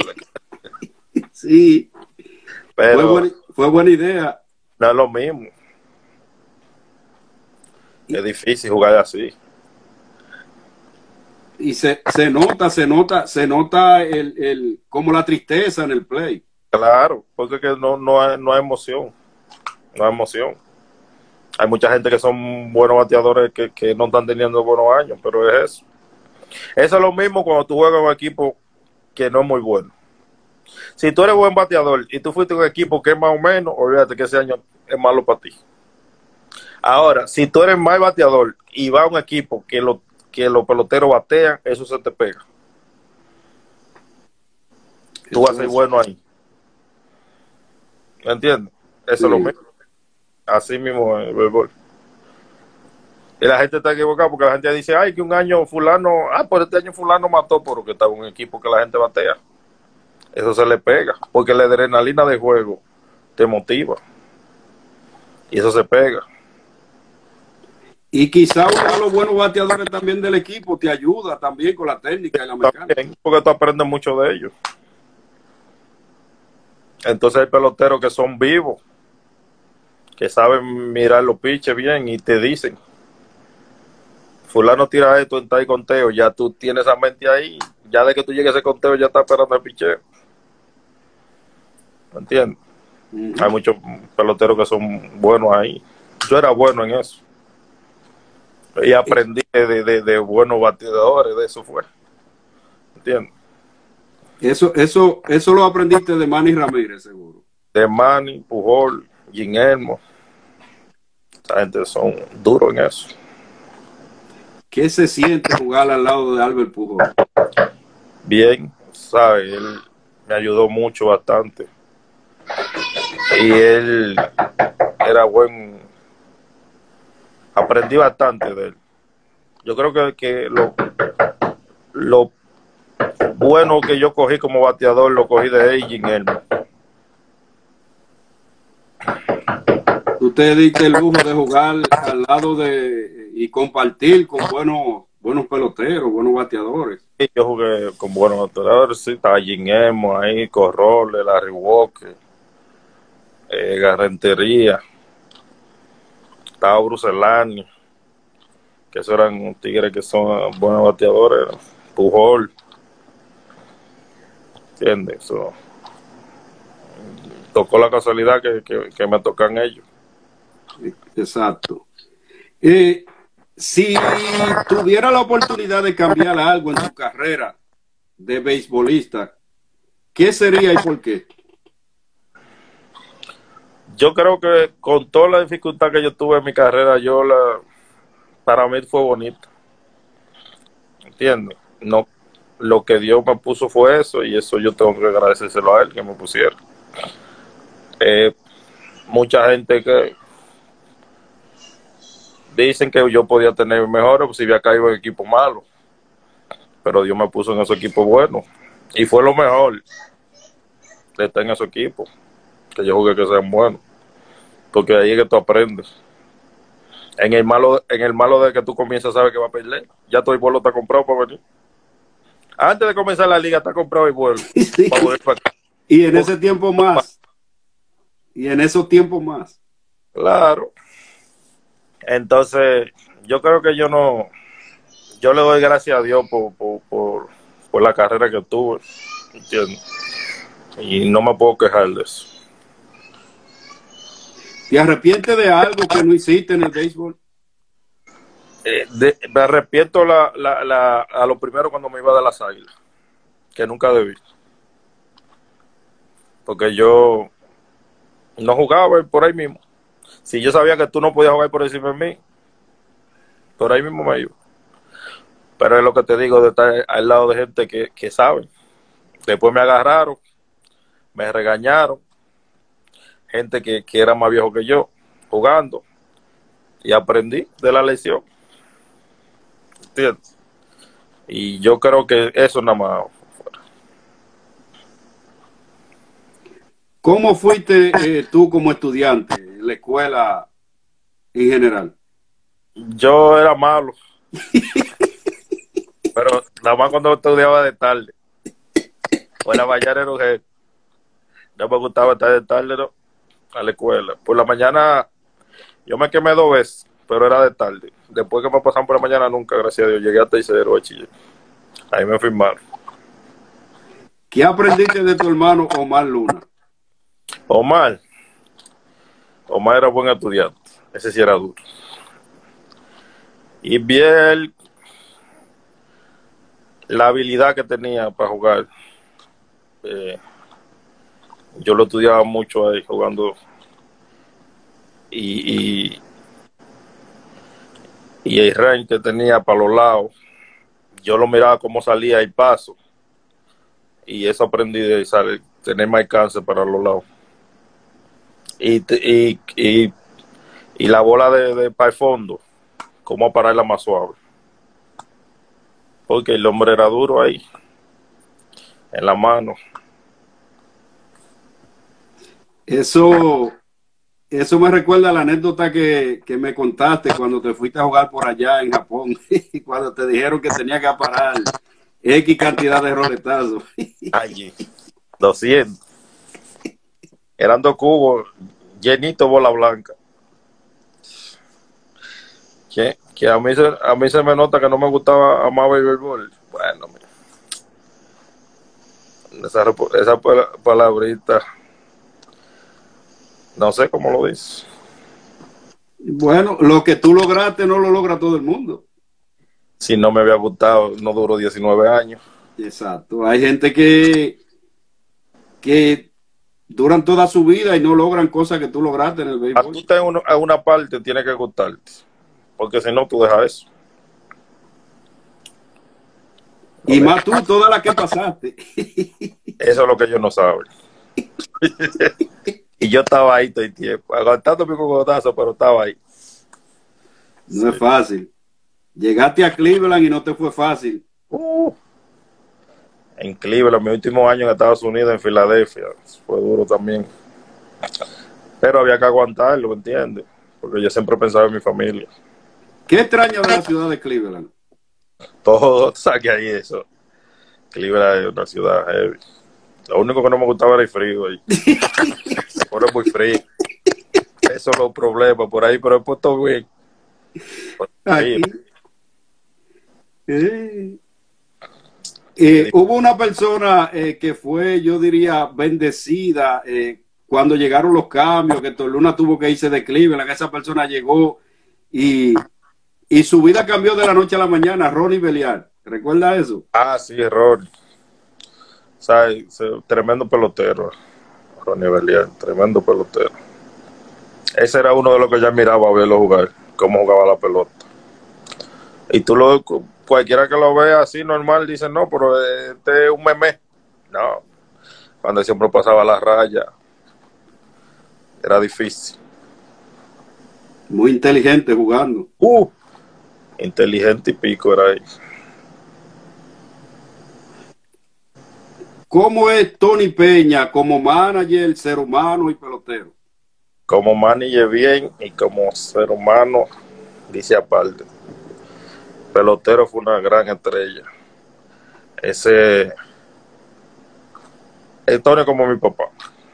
Sí, Pero fue buena idea. no es lo mismo. Es difícil jugar así. Y se nota como la tristeza en el play. Claro, porque que no hay emoción. No hay emoción. Hay mucha gente que son buenos bateadores que no están teniendo buenos años, pero es eso. Eso es lo mismo cuando tú juegas en un equipo que no es muy bueno. Si tú eres buen bateador y tú fuiste a un equipo que es más o menos, olvídate que ese año es malo para ti. Ahora, si tú eres mal bateador y vas a un equipo que los peloteros batean, eso se te pega. Tú vas a ser bueno ahí. ¿Me entiendes? Eso Sí. es lo mismo. Así mismo el béisbol. Y la gente está equivocada porque la gente dice, ay, que un año fulano, por este año fulano mató porque estaba en un equipo que la gente batea. Eso se le pega, porque la adrenalina de juego te motiva. Y eso se pega. Y quizá uno de los buenos bateadores también del equipo te ayuda también con la técnica y la mecánica. También, porque tú aprendes mucho de ellos. Entonces hay peloteros que son vivos, que saben mirar los pitches bien y te dicen, fulano tira esto, está ahí conteo, ya tú tienes esa mente ahí, ya de que tú llegues a ese conteo ya está esperando el picheo. ¿Me entiendes? Hay muchos peloteros que son buenos ahí. Yo era bueno en eso. Y aprendí de buenos bateadores, de eso fue. ¿Entiendes? Eso lo aprendiste de Manny Ramírez, seguro. De Manny, Pujol, Guillermo. Esa gente son duros en eso. ¿Qué se siente jugar al lado de Albert Pujol? Bien, ¿sabes? Él me ayudó mucho, bastante. Y él era buen. Aprendí bastante de él. Yo creo que lo bueno que yo cogí como bateador lo cogí de Aging Elmo. Tú te diste el lujo de jugar al lado de y compartir con buenos peloteros, buenos bateadores. Y yo jugué con buenos bateadores, sí, estaba Aging Elmo ahí, Corrole, Larry Walker, Garrentería, estaba Bruce Lani, que esos eran tigres que son buenos bateadores, Pujol, ¿entiendes? So, tocó la casualidad que me tocan ellos. Exacto. Si tuviera la oportunidad de cambiar algo en tu carrera de beisbolista, ¿qué sería y por qué? Yo creo que con toda la dificultad que yo tuve en mi carrera, para mí fue bonito. ¿Entiendes? No, lo que Dios me puso fue eso, y eso yo tengo que agradecérselo a él que me pusiera. Mucha gente que dicen que yo podía tener mejores pues, si había caído en equipos malos, pero Dios me puso en esos equipos buenos, y fue lo mejor de estar en esos equipos, que yo jugué que sean buenos, porque ahí es que tú aprendes. En el malo de que tú comienzas a saber que va a perder, ya todo el vuelo está comprado para venir. Antes de comenzar la liga está comprado el vuelo. Sí. Y en ese tiempo más. Y en esos tiempos más. Claro. Entonces, yo creo que yo le doy gracias a Dios por la carrera que tuve, ¿entiendes? Y no me puedo quejar de eso. ¿Te arrepientes de algo que no hiciste en el béisbol? Me arrepiento a lo primero cuando me iba de las Águilas, que nunca debí. Porque yo no jugaba por ahí mismo. Si yo sabía que tú no podías jugar por encima de mí, por ahí mismo me iba. Pero es lo que te digo, de estar al lado de gente que saben. Después me agarraron, me regañaron, gente que era más viejo que yo, jugando, y aprendí de la lección. ¿Entiendes? Y yo creo que eso nada más. ¿Cómo fuiste tú como estudiante en la escuela en general? Yo era malo, pero nada más cuando estudiaba de tarde. O en la mañana era no me gustaba estar de tarde, ¿no?, a la escuela. Por la mañana yo me quemé 2 veces, pero era de tarde. Después que me pasaron por la mañana, nunca, gracias a Dios, llegué a tercero bachiller. Ahí me firmaron. ¿Qué aprendiste de tu hermano Omar Luna? Omar era buen estudiante, ese sí era duro. Y bien la habilidad que tenía para jugar. Yo lo estudiaba mucho ahí jugando, y el range que tenía para los lados, yo lo miraba cómo salía el paso, y eso aprendí de tener más alcance para los lados. Y la bola de para el fondo, cómo pararla más suave, porque el hombre era duro ahí, en la mano. Eso me recuerda a la anécdota que me contaste cuando te fuiste a jugar por allá en Japón, y cuando te dijeron que tenía que parar X cantidad de roletazos. Allí, 200. Eran 2 cubos llenitos bola blanca. Que a mí se me nota que no me gustaba amar el béisbol. Bueno, mira, esa palabrita, no sé cómo lo dices. Bueno, lo que tú lograste no lo logra todo el mundo. Si no me había gustado, no duró 19 años. Exacto. Hay gente que duran toda su vida y no logran cosas que tú lograste en el A béisbol. tú en una parte tiene que gustarte, porque si no, tú dejas eso. Y más tú, todas las que pasaste. Eso es lo que ellos no saben. Y yo estaba ahí todo el tiempo, aguantando mi cocotazo, pero estaba ahí. No es fácil. Llegaste a Cleveland y no te fue fácil. En Cleveland, mi último año en Estados Unidos, en Filadelfia, fue duro también. Pero había que aguantarlo, ¿me entiendes? Porque yo siempre pensaba en mi familia. ¿Qué extraño de la ciudad de Cleveland? Todo saque ahí eso. Cleveland es una ciudad heavy. Lo único que no me gustaba era el frío ahí. Se pone muy frío. Esos son los problemas por ahí, pero después todo bien. Aquí. Hubo una persona que fue, yo diría, bendecida cuando llegaron los cambios, que Torluna tuvo que irse de Cleveland. Esa persona llegó y su vida cambió de la noche a la mañana. Ronnie Belial, ¿recuerda eso? Ah, sí, Ronnie. O sea, tremendo pelotero. Ronnie Belial, tremendo pelotero. Ese era uno de los que ya miraba a verlo jugar, cómo jugaba la pelota. Y cualquiera que lo vea así normal dice, no, pero este es un meme. No, cuando siempre pasaba la raya, era difícil. Muy inteligente jugando. Inteligente y pico era ahí. ¿Cómo es Tony Peña como manager, ser humano y pelotero? Como manager bien y como ser humano, dice aparte. Pelotero fue una gran estrella. Tony como mi papá.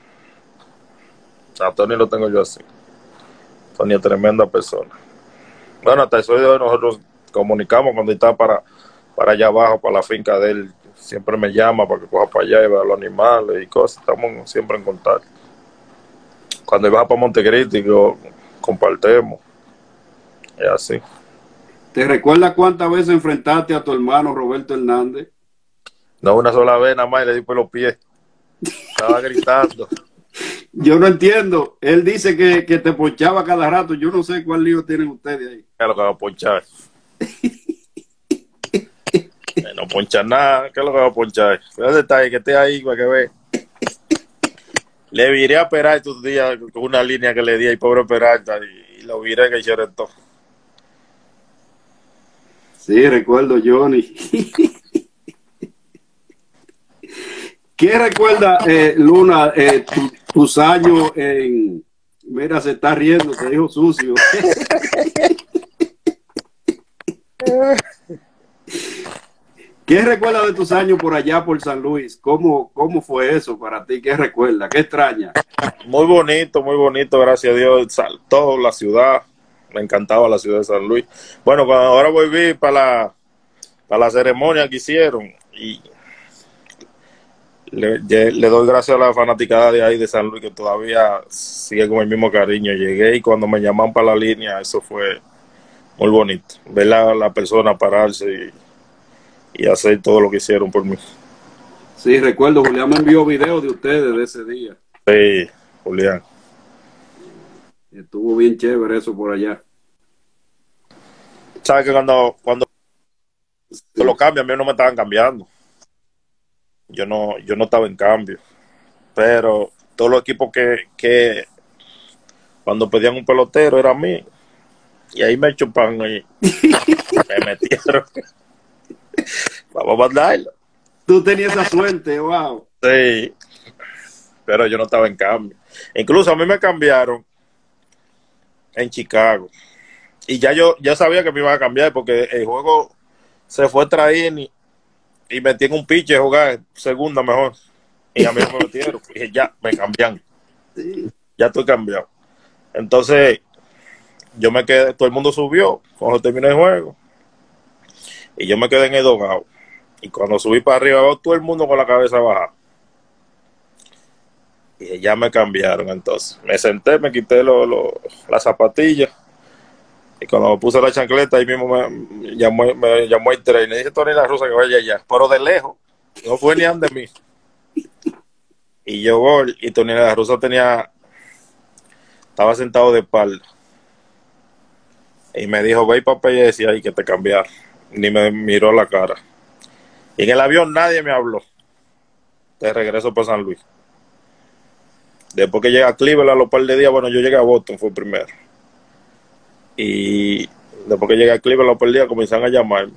A Tony lo tengo yo así. Tony es tremenda persona. Bueno, hasta eso nosotros comunicamos cuando está para allá abajo, para la finca de él. Siempre me llama para que coja para allá y vea los animales y cosas. Estamos siempre en contacto. Cuando iba para Montecristo, compartimos. Es así. ¿Te recuerdas cuántas veces enfrentaste a tu hermano Roberto Hernández? No, una sola vez nada más y le di por los pies. Estaba gritando. Yo no entiendo. Él dice que te ponchaba cada rato. Yo no sé cuál lío tienen ustedes ahí. ¿Qué es lo que va a ponchar? No poncha nada. ¿Qué es lo que va a ponchar? ¿Dónde está ahí? Que esté ahí para que vea. Le viré a Peralta estos días con una línea que le di al pobre Peralta y lo viré que hicieron todo. Sí, recuerdo, Johnny. ¿Qué recuerda, Luna, tus años en... Mira, se está riendo, te dijo sucio. ¿Qué recuerda de tus años por allá, por San Luis? ¿Cómo fue eso para ti? ¿Qué recuerda? ¿Qué extraña? Muy bonito, gracias a Dios. Saltó la ciudad. Me encantaba la ciudad de San Luis. Bueno, cuando ahora volví para la ceremonia que hicieron y le doy gracias a la fanaticada de ahí de San Luis que todavía sigue con el mismo cariño. Llegué y cuando me llaman para la línea, eso fue muy bonito. Ver a la persona pararse y hacer todo lo que hicieron por mí. Sí, recuerdo, Julián me envió videos de ustedes de ese día. Sí, Julián. Estuvo bien chévere eso por allá. ¿Sabes que cuando sí, lo cambian, a mí no me estaban cambiando? Yo no estaba en cambio. Pero todos los equipos que cuando pedían un pelotero era a mí. Y ahí me chupan y me metieron. Vamos a mandarlo. Tú tenías esa suerte, wow. Sí, pero yo no estaba en cambio. Incluso a mí me cambiaron en Chicago. Y yo sabía que me iban a cambiar porque el juego se fue trayendo y metí en un pitch a jugar segunda mejor. Y a mí no me metieron. Y dije, ya, me cambian. Sí. Ya estoy cambiado. Entonces, yo me quedé, todo el mundo subió cuando terminó el juego. Y yo me quedé en el dogado. Y cuando subí para arriba, veo todo el mundo con la cabeza baja. Y ya me cambiaron. Entonces, me senté, me quité las zapatillas. Y cuando me puse la chancleta, ahí mismo me llamó el trainer. Dice Tony La Russa que vaya allá. Pero de lejos. No fue ni ande mí. Y yo voy. Y Tony La Russa estaba sentado de espalda. Y me dijo, ve y papel y decía ahí que te cambiaron. Ni me miró la cara. Y en el avión nadie me habló. De regreso para San Luis. Después que llegué a Cleveland a los par de días, bueno, yo llegué a Boston, fue primero. Y después que llegué a Cleveland a los par de días, comenzaron a llamarme.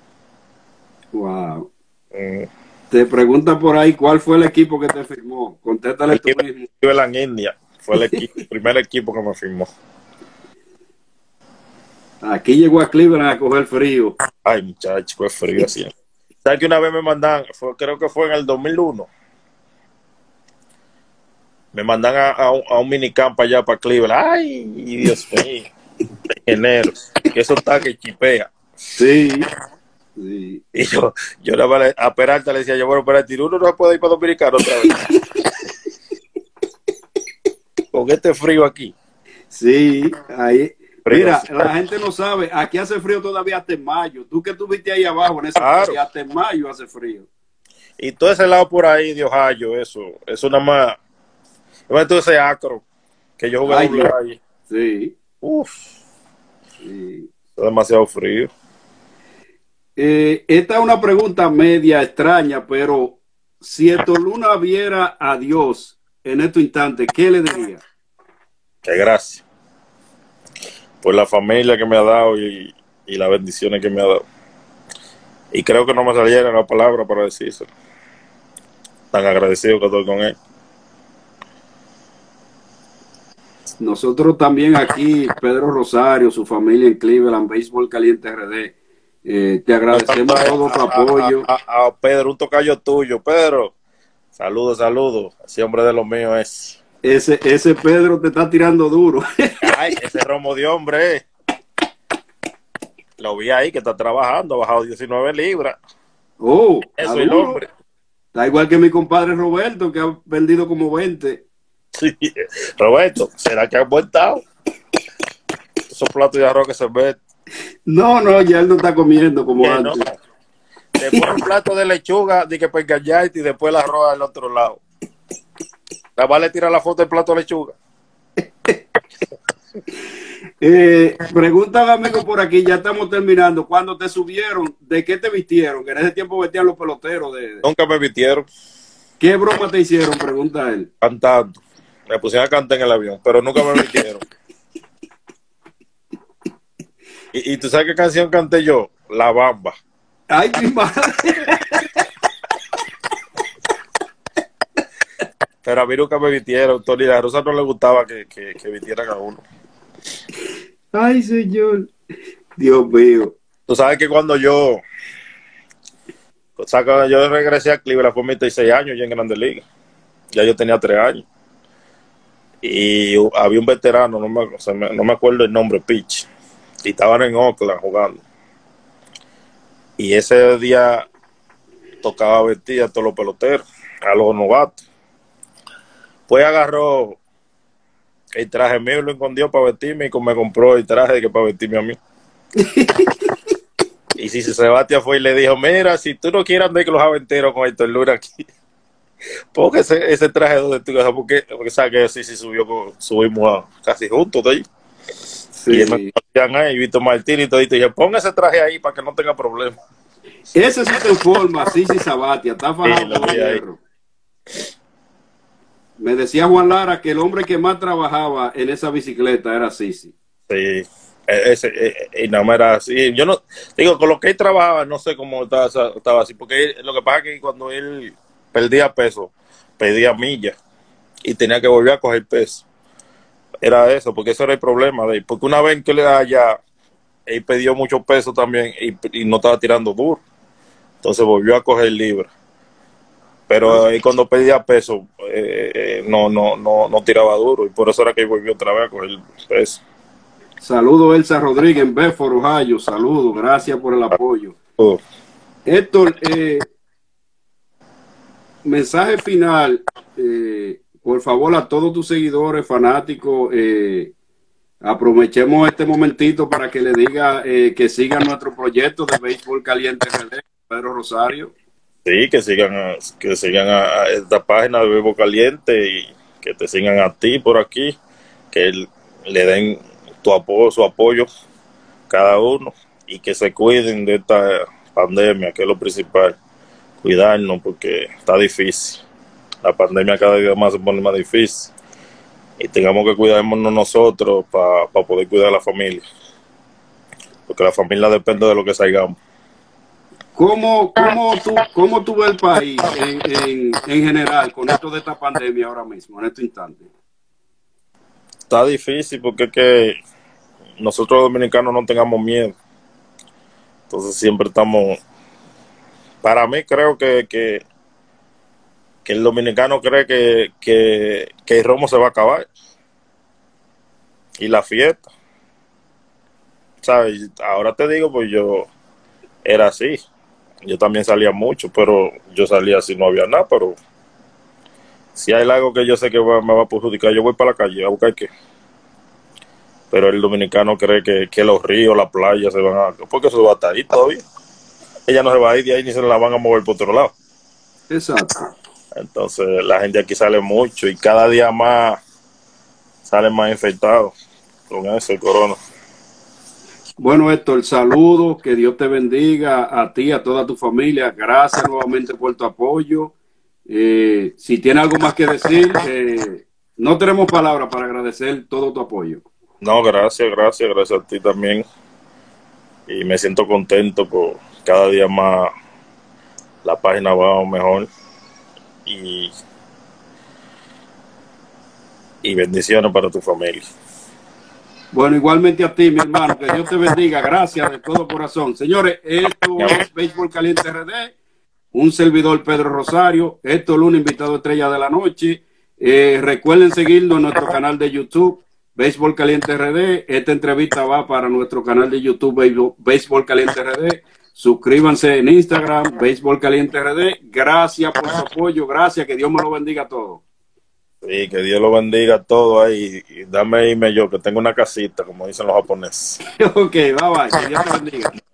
Wow. Te pregunta por ahí cuál fue el equipo que te firmó. Contéstale tú mismo. Cleveland India fue el primer equipo que me firmó. Aquí llegó a Cleveland a coger frío. Ay, muchacho, fue frío así. ¿Sabes que una vez me mandan, creo que fue en el 2001? Me mandan a un minicamp allá para Cleveland. Ay, Dios mío. En enero. Que eso está que chipea. Sí. Sí. Y yo a Peralta le decía, yo, bueno, Peralta, uno no se puede ir para Dominicano otra vez. Con este frío aquí. Sí, ahí. Frío, Mira, sí. la gente no sabe, aquí hace frío todavía hasta en mayo. Tú que estuviste ahí abajo en ese Claro. hasta en mayo hace frío. Y todo ese lado por ahí de Ohio, eso nada más. Todo ese acro que yo jugué doble ahí. Sí. Uf. Sí. Es demasiado frío. Esta es una pregunta media extraña, pero si Luna viera a Dios en este instante, ¿qué le diría? Que gracias por la familia que me ha dado y las bendiciones que me ha dado. Y creo que no me saliera la palabra para decírselo. Tan agradecido que estoy con él. Nosotros también aquí, Pedro Rosario, su familia en Cleveland, Béisbol Caliente RD, te agradecemos todo tu apoyo. A Pedro, un tocayo tuyo. Pedro, saludos. Ese hombre de los míos es. Ese Pedro te está tirando duro. Ay, ese romo de hombre. Lo vi ahí que está trabajando, ha bajado 19 libras. Oh, eso es el hombre. Está igual que mi compadre Roberto, que ha vendido como 20. Sí. Roberto, ¿será que ha aumentado? Esos platos de arroz que se ven. No, ya él no está comiendo como antes. No. Después un plato de lechuga, de que para engañarte, y después el arroz al otro lado. La vale le tira la foto del plato de lechuga. Pregunta un amigo por aquí, ya estamos terminando. Cuando te subieron, ¿de qué te vistieron? Que en ese tiempo vestían los peloteros. Nunca me vistieron. ¿Qué broma te hicieron? Pregunta él. Cantando. Me pusieron a cantar en el avión, pero nunca me vistieron. ¿Y tú sabes qué canción canté yo? La Bamba. ¡Ay, mi madre! Pero a mí nunca me vistieron. Tony La Rosa no le gustaba que vistieran a uno. ¡Ay, señor! Dios mío. Tú sabes que cuando yo regresé a Cleveland fue a mis 16 años ya en Grandes Ligas. Ya yo tenía 3 años. Y había un veterano, no me acuerdo el nombre, Pitch. Y estaban en Oakland jugando. Y ese día tocaba vestir a todos los peloteros, a los novatos. Pues agarró el traje mío y lo escondió para vestirme y me compró el traje para vestirme a mí. Y si Sebastián fue y le dijo, mira, si tú no quieres andar con los aventeros con Héctor Luna aquí, porque ese traje donde tú, porque sabes que sí subimos casi juntos de ahí. Sí. Y me decían ahí, Víctor Martín y todo, y dije, ponga ese traje ahí para que no tenga problemas. Ese sí te informa, sí, Sabatia, está fajado con hierro. Me decía Juan Lara que el hombre que más trabajaba en esa bicicleta era Sisi. Sí, y no me era así. Yo no, digo, con lo que él trabajaba, no sé cómo estaba así, porque lo que pasa es que cuando él perdía peso, pedía millas y tenía que volver a coger peso. Era eso, porque eso era el problema de él. Porque una vez que le da allá, él perdió mucho peso también y no estaba tirando duro. Entonces volvió a coger libras. Pero ahí cuando pedía peso, no tiraba duro. Y por eso era que volvió otra vez a coger peso. Saludos, Elsa Rodríguez en Bedford, Ohio. Saludos, gracias por el apoyo. Héctor, mensaje final, por favor, a todos tus seguidores, fanáticos, aprovechemos este momentito para que le diga que sigan nuestro proyecto de Béisbol Caliente RD, Pedro Rosario. Sí, que sigan a esta página de Béisbol Caliente y que te sigan a ti por aquí, que le den su apoyo cada uno y que se cuiden de esta pandemia, que es lo principal. cuidarnos porque está difícil. La pandemia cada día más se pone más difícil y tengamos que cuidarnos nosotros para poder cuidar a la familia, porque la familia depende de lo que salgamos. ¿Cómo tú ves el país en general con esto de esta pandemia ahora mismo, en este instante? Está difícil porque es que nosotros los dominicanos no tengamos miedo, entonces siempre estamos, para mí creo que el dominicano cree que el romo se va a acabar y la fiesta, ¿sabes? Ahora te digo, pues yo era así, yo también salía mucho, pero yo salía así, no había nada, pero si hay algo que yo sé que me va a perjudicar, yo voy para la calle a buscar qué. Pero el dominicano cree que los ríos, la playa se van a... porque eso va a estar ahí todavía. Ella no se va a ir de ahí ni se la van a mover por otro lado. Exacto. Entonces la gente aquí sale mucho y cada día más salen más infectados con eso, el corona. Bueno, Héctor, saludos, que Dios te bendiga a ti, a toda tu familia. Gracias nuevamente por tu apoyo. Si tiene algo más que decir, no tenemos palabras para agradecer todo tu apoyo. No, gracias a ti también. Y me siento contento por cada día más la página va mejor. Y bendiciones para tu familia. Bueno, igualmente a ti, mi hermano, que Dios te bendiga. Gracias de todo corazón. Señores, esto es Béisbol Caliente RD, un servidor Pedro Rosario. Esto es un invitado estrella de la noche. Recuerden seguirnos en nuestro canal de YouTube, Béisbol Caliente RD. Esta entrevista va para nuestro canal de YouTube, Béisbol Caliente RD. Suscríbanse en Instagram, Béisbol Caliente RD. Gracias por su apoyo. Gracias, que Dios me lo bendiga a todos. Sí, que Dios lo bendiga a todos ahí. Y dame irme yo, que tengo una casita, como dicen los japoneses. Ok, bye bye. Que Dios te bendiga.